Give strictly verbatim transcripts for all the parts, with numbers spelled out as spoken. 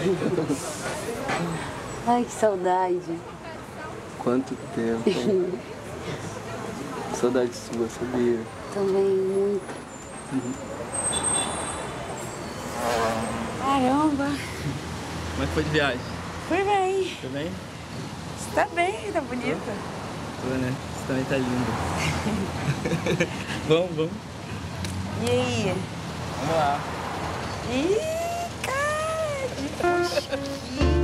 Ai, que saudade. Quanto tempo. Saudade sua, sabia? Também, muito. Uhum. Caramba. Como é que foi de viagem? Foi bem. Foi bem? Você tá bem, tá bonita. Tô, né? Você também tá linda. Vamos, vamos. E aí? Vamos lá. Ih, cara, de coxinha.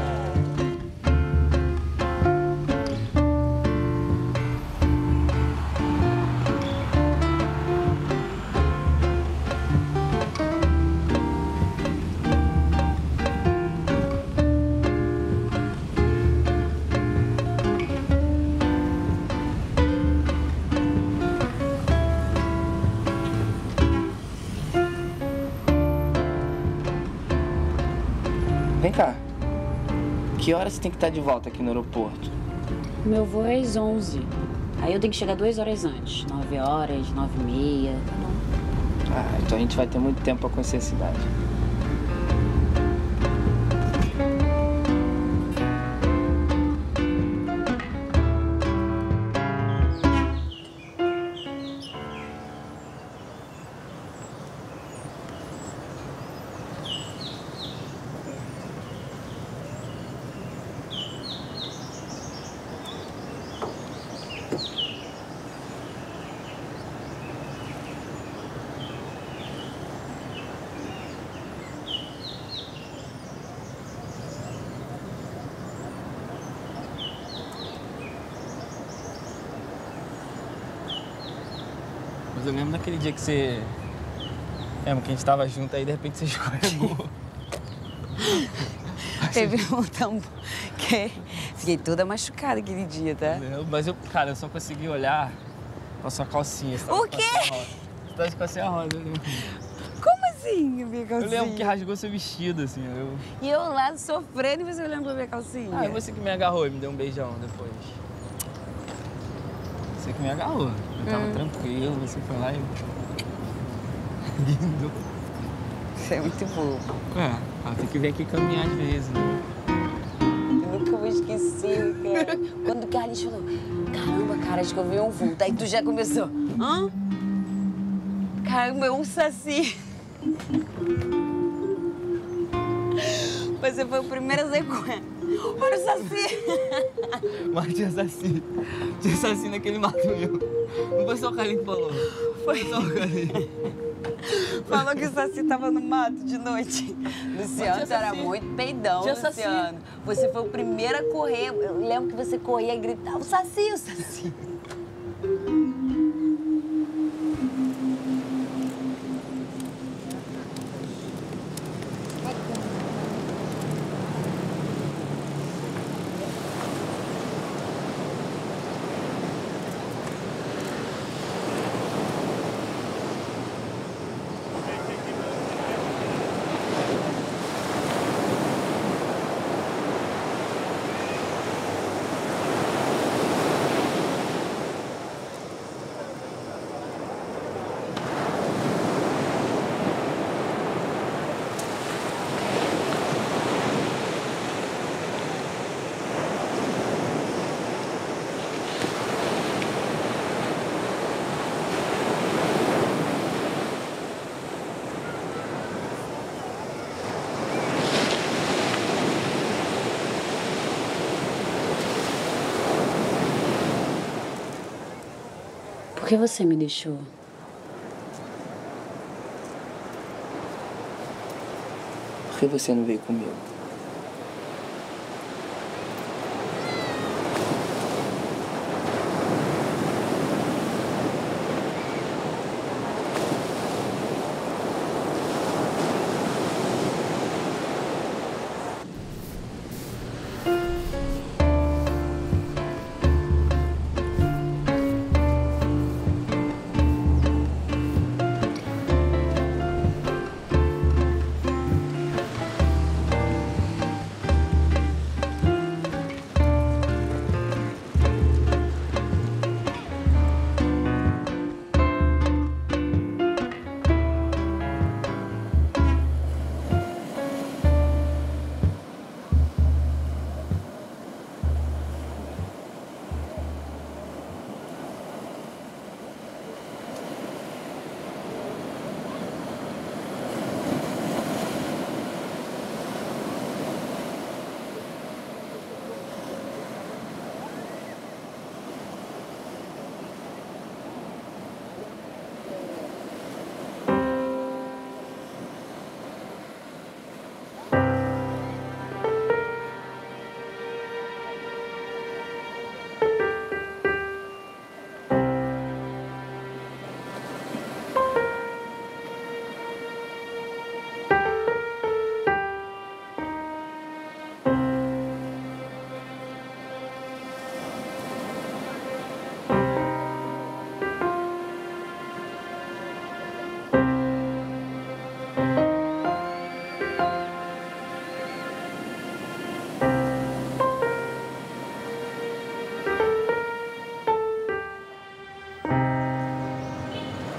Vem cá. Que horas você tem que estar de volta aqui no aeroporto? Meu voo é às onze. Aí eu tenho que chegar duas horas antes. Nove horas, nove e meia, tá bom? Ah, então a gente vai ter muito tempo pra conhecer a cidade. Mas eu lembro naquele dia que você... Lembra que a gente tava junto aí, de repente você escorregou. Teve um tambo que... Fiquei toda machucada aquele dia, tá? Eu, mas eu, cara, eu só consegui olhar com a sua calcinha. O quê? Você tava de calcinha rosa, eu lembro. Como assim, minha calcinha? Eu lembro que rasgou seu vestido, assim. Eu... E eu lá sofrendo e você olhando pra minha calcinha? Ah, e você que me agarrou e me deu um beijão depois. Você que me agarrou. Eu tava hum. tranquilo, você foi lá e... Lindo. Você é muito bobo. É, ela tem que vir aqui caminhar às vezes, né? Eu nunca vou esquecer, cara. Quando o Carlinhos falou, caramba, cara, acho que eu vi um vulto. Aí tu já começou, hã? Caramba, é um saci. Você foi o primeiro a sair correndo. Olha o saci. Mas tinha saci. Tinha saci naquele mato meu. Não foi só o Carlinhos que falou. Foi só o Carlinhos. Falou que o saci tava no mato de noite. Luciano, você era muito peidão, tinha Luciano. Saci. Você foi o primeiro a correr. Eu lembro que você corria e gritava, o saci, o saci. Por que você me deixou? Por que você não veio comigo?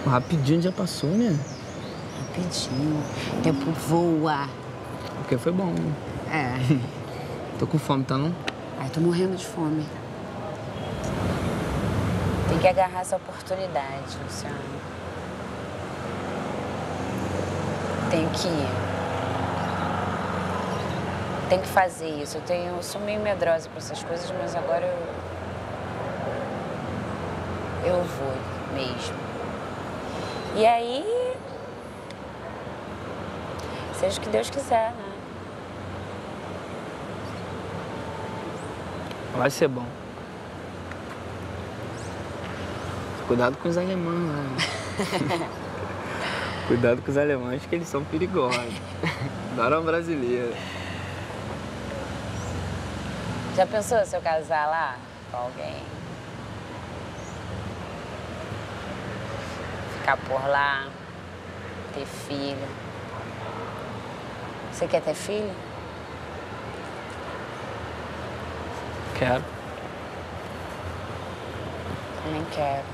Rapidinho já passou, né? Rapidinho. O tempo voa. Porque foi bom. É. Tô com fome, tá não? Ai, tô morrendo de fome. Tem que agarrar essa oportunidade, Luciano. Tenho que ir. Tem que fazer isso. Eu, tenho, eu sou meio medrosa pra essas coisas, mas agora eu... Eu vou mesmo. E aí... Seja o que Deus quiser, né? Vai ser bom. Cuidado com os alemães, né? Cuidado com os alemães, que eles são perigosos. Adoram uma brasileira. Já pensou se eu casar lá com alguém? Ficar por lá, ter filho. Você quer ter filho? Quero. Eu nem quero.